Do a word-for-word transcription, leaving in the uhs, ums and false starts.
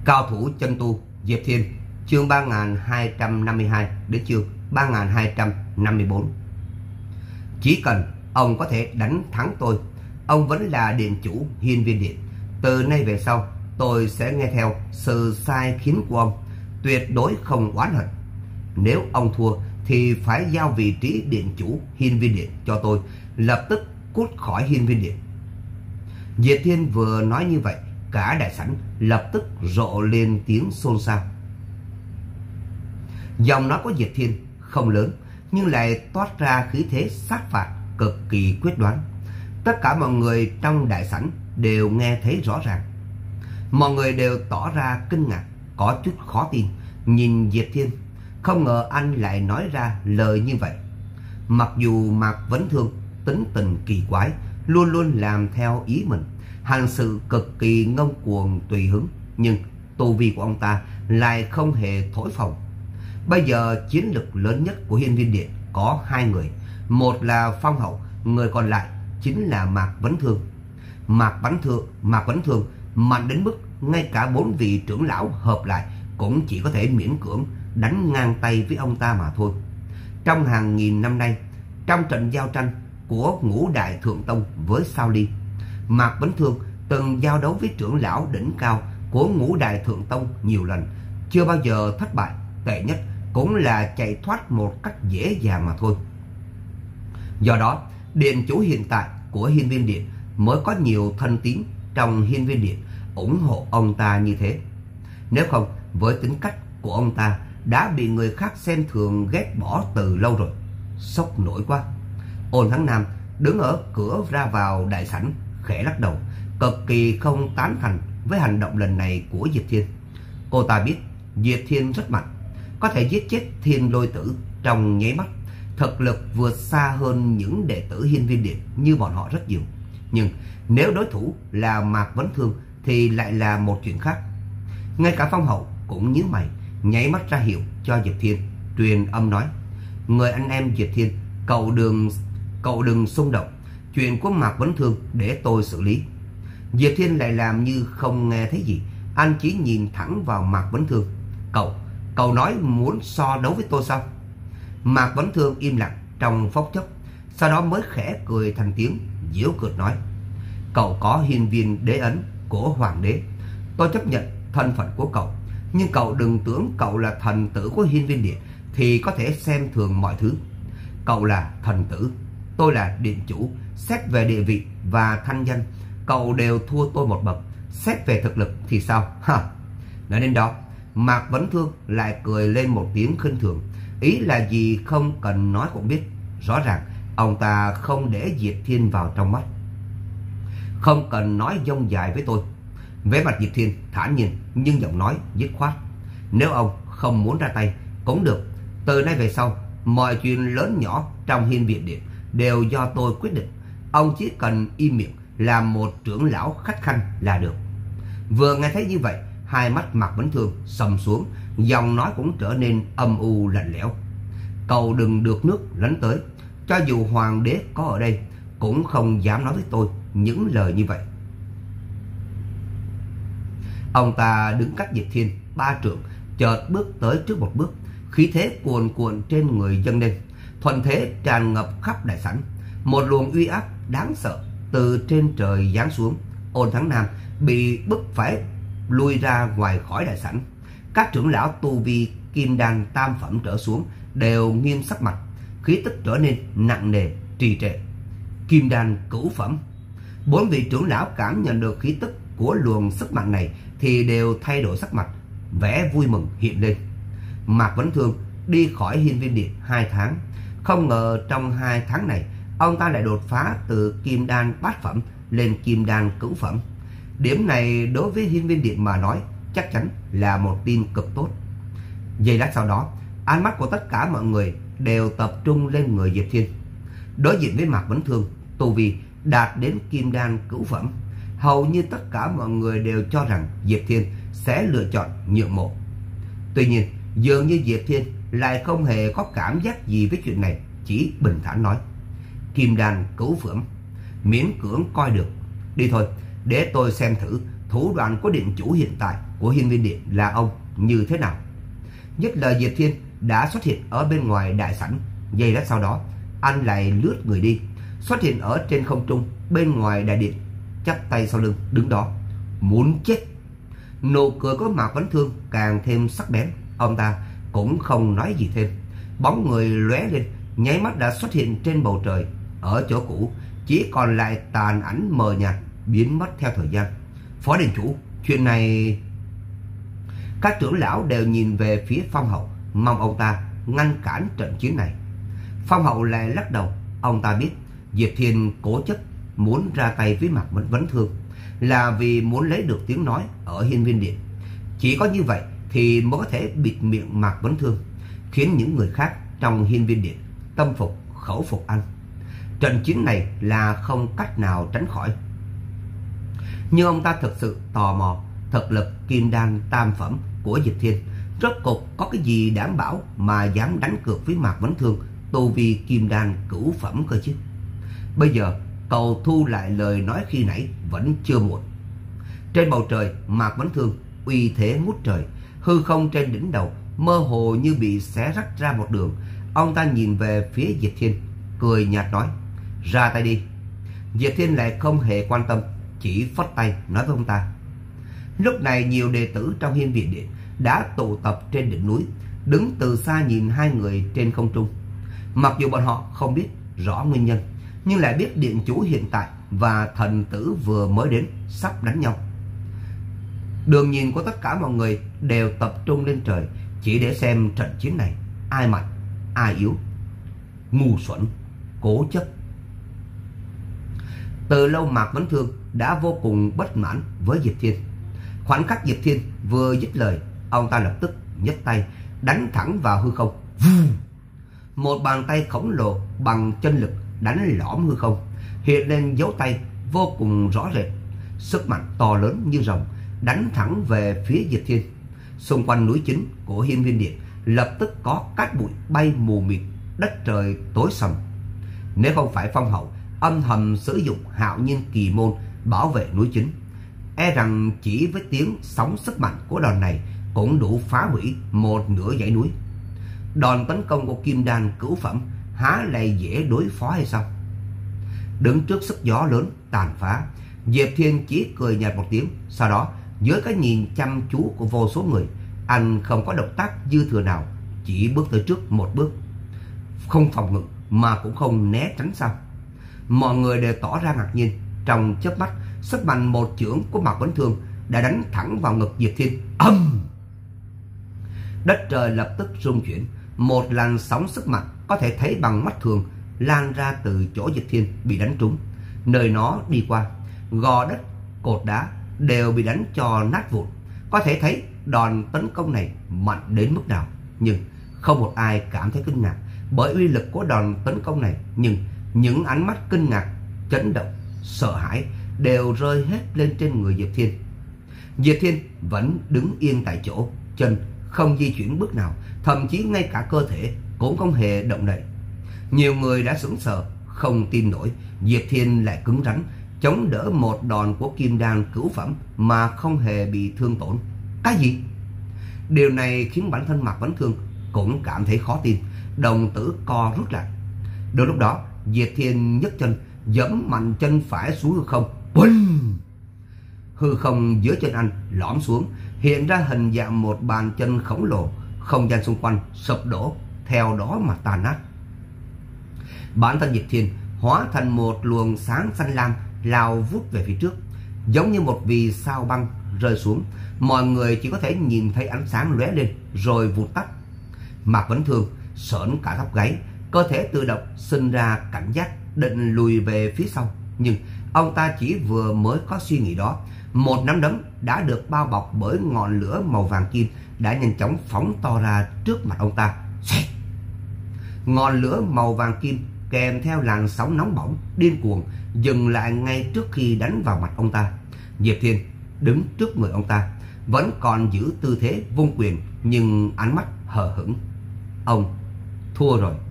Cao thủ chân tu Diệp Thiên, chương ba nghìn hai trăm năm mươi hai đến chương ba nghìn hai trăm năm mươi tư. Chỉ cần ông có thể đánh thắng tôi, ông vẫn là điện chủ Hiên Viên Điện. Từ nay về sau, tôi sẽ nghe theo sự sai khiến của ông, tuyệt đối không oán hận. Nếu ông thua thì phải giao vị trí điện chủ Hiên Viên Điện cho tôi, lập tức cút khỏi Hiên Viên Điện. Diệp Thiên vừa nói như vậy, cả đại sảnh lập tức rộ lên tiếng xôn xao. Giọng nói của Diệp Thiên không lớn, nhưng lại toát ra khí thế sát phạt cực kỳ quyết đoán. Tất cả mọi người trong đại sảnh đều nghe thấy rõ ràng. Mọi người đều tỏ ra kinh ngạc, có chút khó tin, nhìn Diệp Thiên. Không ngờ anh lại nói ra lời như vậy. Mặc dù Mạc Vấn Thương tính tình kỳ quái, luôn luôn làm theo ý mình, hành sự cực kỳ ngông cuồng tùy hứng, nhưng tu vi của ông ta lại không hề thổi phồng. Bây giờ chiến lực lớn nhất của Hiên Viên Điện có hai người, một là Phong Hậu, người còn lại chính là Mạc Vấn Thương. Mạc Vấn Thương, Mạc Vấn Thương mạnh đến mức ngay cả bốn vị trưởng lão hợp lại cũng chỉ có thể miễn cưỡng đánh ngang tay với ông ta mà thôi. Trong hàng nghìn năm nay, trong trận giao tranh của Ngũ Đại Thượng Tông với Sao Ly, Mạc Vấn Thương từng giao đấu với trưởng lão đỉnh cao của Ngũ Đại Thượng Tông nhiều lần, chưa bao giờ thất bại, tệ nhất cũng là chạy thoát một cách dễ dàng mà thôi. Do đó, điện chủ hiện tại của Hiên Viên Điện mới có nhiều thân tín trong Hiên Viên Điện ủng hộ ông ta như thế. Nếu không, với tính cách của ông ta đã bị người khác xem thường ghét bỏ từ lâu rồi. Sốc nổi quá. Ôn Thắng Nam đứng ở cửa ra vào đại sảnh khẽ lắc đầu, cực kỳ không tán thành với hành động lần này của Diệp Thiên. Cô ta biết Diệp Thiên rất mạnh, có thể giết chết Thiên Lôi Tử trong nháy mắt, thực lực vượt xa hơn những đệ tử Hiên Viên Điện như bọn họ rất nhiều. Nhưng nếu đối thủ là Mạc Vấn Thương thì lại là một chuyện khác. Ngay cả Phong Hậu cũng nhíu mày, nháy mắt ra hiệu cho Diệp Thiên, truyền âm nói: người anh em Diệp Thiên, cậu đừng cậu đừng xung động, chuyện của Mạc Vấn Thương để tôi xử lý. Diệp Thiên lại làm như không nghe thấy gì, anh chỉ nhìn thẳng vào Mạc Vấn Thương. Cậu, cậu nói muốn so đấu với tôi sao? Mạc Vấn Thương im lặng trong phút chốc, sau đó mới khẽ cười thành tiếng, giễu cợt nói: cậu có hiên viên đế ấn của hoàng đế, tôi chấp nhận thân phận của cậu, nhưng cậu đừng tưởng cậu là thần tử của Hiên Viên Điện thì có thể xem thường mọi thứ. Cậu là thần tử, tôi là điện chủ, xét về địa vị và thanh danh, cậu đều thua tôi một bậc. Xét về thực lực thì sao? Ha! Nói đến đó, Mạc Vấn Thương lại cười lên một tiếng khinh thường. Ý là gì không cần nói cũng biết. Rõ ràng ông ta không để Diệp Thiên vào trong mắt. Không cần nói dông dài với tôi. Vẻ mặt Diệp Thiên thản nhiên nhưng giọng nói dứt khoát. Nếu ông không muốn ra tay cũng được. Từ nay về sau, mọi chuyện lớn nhỏ trong Hiên Viên Điện đều do tôi quyết định. Ông chỉ cần im miệng làm một trưởng lão khách khanh là được. Vừa nghe thấy như vậy, hai mắt Mạc Vấn Thương sầm xuống, giọng nói cũng trở nên âm u lạnh lẽo. Cậu đừng được nước lấn tới, cho dù hoàng đế có ở đây cũng không dám nói với tôi những lời như vậy. Ông ta đứng cách Diệp Thiên ba trượng, chợt bước tới trước một bước, khí thế cuồn cuộn trên người dâng lên, thuận thế tràn ngập khắp đại sảnh. Một luồng uy áp đáng sợ từ trên trời giáng xuống. Ôn Thắng Nam bị bức phải lui ra ngoài khỏi đại sảnh. Các trưởng lão tu vi kim đan tam phẩm trở xuống đều nghiêm sắc mặt, khí tức trở nên nặng nề trì trệ. Kim đan cửu phẩm. Bốn vị trưởng lão cảm nhận được khí tức của luồng sức mạnh này thì đều thay đổi sắc mặt, vẻ vui mừng hiện lên. Mạc Vấn Thương đi khỏi Hiên Viên Điện hai tháng, không ngờ trong hai tháng này ông ta lại đột phá từ kim đan bát phẩm lên kim đan cửu phẩm. Điểm này đối với Hiên Viên Điện mà nói chắc chắn là một tin cực tốt. Giây lát sau đó, ánh mắt của tất cả mọi người đều tập trung lên người Diệp Thiên. Đối diện với Mạc Vấn Thương, tu vi đạt đến kim đan cửu phẩm, hầu như tất cả mọi người đều cho rằng Diệp Thiên sẽ lựa chọn nhượng bộ. Tuy nhiên, dường như Diệp Thiên lại không hề có cảm giác gì với chuyện này, chỉ bình thản nói: kim đan cửu phẩm, miễn cưỡng coi được. Đi thôi, để tôi xem thử thủ đoạn của điện chủ hiện tại của hiên viên điện là ông như thế nào. Dứt lời, Diệp Thiên đã xuất hiện ở bên ngoài đại sảnh. Giây lát sau đó, anh lại lướt người đi, xuất hiện ở trên không trung bên ngoài đại điện, chắp tay sau lưng đứng đó. Muốn chết. Nụ cười của Mạc Vấn Thương càng thêm sắc bén. Ông ta cũng không nói gì thêm, bóng người lóe lên, nháy mắt đã xuất hiện trên bầu trời. Ở chỗ cũ chỉ còn lại tàn ảnh mờ nhạt, biến mất theo thời gian. Phó điện chủ, chuyện này... Các trưởng lão đều nhìn về phía Phong Hậu, mong ông ta ngăn cản trận chiến này. Phong Hậu lại lắc đầu. Ông ta biết Diệp Thiên cố chấp muốn ra tay với Mạc Vấn Thương là vì muốn lấy được tiếng nói ở hiên viên điện. Chỉ có như vậy thì mới có thể bịt miệng Mạc Vấn Thương, khiến những người khác trong hiên viên điện tâm phục khẩu phục anh. Trận chiến này là không cách nào tránh khỏi. Nhưng ông ta thực sự tò mò thực lực kim đan tam phẩm của Diệp Thiên rốt cuộc có cái gì đảm bảo mà dám đánh cược với Mạc Vấn Thương tu vi kim đan cửu phẩm cơ chứ. Bây giờ cầu thu lại lời nói khi nãy vẫn chưa muộn. Trên bầu trời, Mạc Vấn Thương uy thế ngút trời, hư không trên đỉnh đầu mơ hồ như bị xé rách ra một đường. Ông ta nhìn về phía Diệp Thiên, cười nhạt nói: ra tay đi. Diệp Thiên lại không hề quan tâm, chỉ phất tay nói với ông ta. Lúc này nhiều đệ tử trong hiên viên điện đã tụ tập trên đỉnh núi, đứng từ xa nhìn hai người trên không trung. Mặc dù bọn họ không biết rõ nguyên nhân, nhưng lại biết điện chủ hiện tại và thần tử vừa mới đến sắp đánh nhau. Đường nhìn của tất cả mọi người đều tập trung lên trời, chỉ để xem trận chiến này ai mạnh ai yếu. Ngu xuẩn, cố chấp. Từ lâu Mạc Vấn Thương đã vô cùng bất mãn với Diệp Thiên. Khoảnh khắc Diệp Thiên vừa dứt lời, ông ta lập tức nhấc tay đánh thẳng vào hư không. Một bàn tay khổng lồ bằng chân lực đánh lõm hư không, hiện lên dấu tay vô cùng rõ rệt. Sức mạnh to lớn như rồng đánh thẳng về phía Diệp Thiên. Xung quanh núi chính của hiên viên điện lập tức có cát bụi bay mù mịt, đất trời tối sầm. Nếu không phải Phong Hậu âm thầm sử dụng Hạo Nhiên Kỳ Môn bảo vệ núi chính, e rằng chỉ với tiếng sóng sức mạnh của đòn này cũng đủ phá hủy một nửa dãy núi. Đòn tấn công của kim đan cửu phẩm há lại dễ đối phó hay sao? Đứng trước sức gió lớn tàn phá, Diệp Thiên chỉ cười nhạt một tiếng. Sau đó dưới cái nhìn chăm chú của vô số người, anh không có động tác dư thừa nào, chỉ bước tới trước một bước, không phòng ngự mà cũng không né tránh sao. Mọi người đều tỏ ra ngạc nhiên. Trong chớp mắt, sức mạnh một chưởng của Mạc Vấn Thương đã đánh thẳng vào ngực Diệp Thiên. Âm! Đất trời lập tức rung chuyển, một làn sóng sức mạnh có thể thấy bằng mắt thường lan ra từ chỗ Diệp Thiên bị đánh trúng. Nơi nó đi qua, gò đất, cột đá đều bị đánh cho nát vụn. Có thể thấy đòn tấn công này mạnh đến mức nào. Nhưng không một ai cảm thấy kinh ngạc bởi uy lực của đòn tấn công này. Nhưng những ánh mắt kinh ngạc, chấn động, sợ hãi đều rơi hết lên trên người Diệp Thiên. Diệp Thiên vẫn đứng yên tại chỗ, chân không di chuyển bước nào, thậm chí ngay cả cơ thể cũng không hề động đậy. Nhiều người đã sững sờ, không tin nổi Diệp Thiên lại cứng rắn chống đỡ một đòn của kim đan cửu phẩm mà không hề bị thương tổn. Cái gì? Điều này khiến bản thân Mạc Vấn Thương cũng cảm thấy khó tin, đồng tử co rút lại. Đến lúc đó, Diệp Thiên nhấc chân giẫm mạnh chân phải xuống hư không. Bùm! Hư không dưới chân anh lõm xuống, hiện ra hình dạng một bàn chân khổng lồ. Không gian xung quanh sụp đổ theo đó mà tan nát. Bản thân Diệp Thiên hóa thành một luồng sáng xanh lam lao vút về phía trước, giống như một vì sao băng rơi xuống. Mọi người chỉ có thể nhìn thấy ánh sáng lóe lên rồi vụt tắt. Mạc Vấn Thương sởn cả tóc gáy, cơ thể tự động sinh ra cảnh giác định lùi về phía sau. Nhưng ông ta chỉ vừa mới có suy nghĩ đó, một nắm đấm đã được bao bọc bởi ngọn lửa màu vàng kim đã nhanh chóng phóng to ra trước mặt ông ta. Ngọn lửa màu vàng kim kèm theo làn sóng nóng bỏng điên cuồng dừng lại ngay trước khi đánh vào mặt ông ta. Diệp Thiên đứng trước người ông ta, vẫn còn giữ tư thế vung quyền nhưng ánh mắt hờ hững. Ông thua rồi.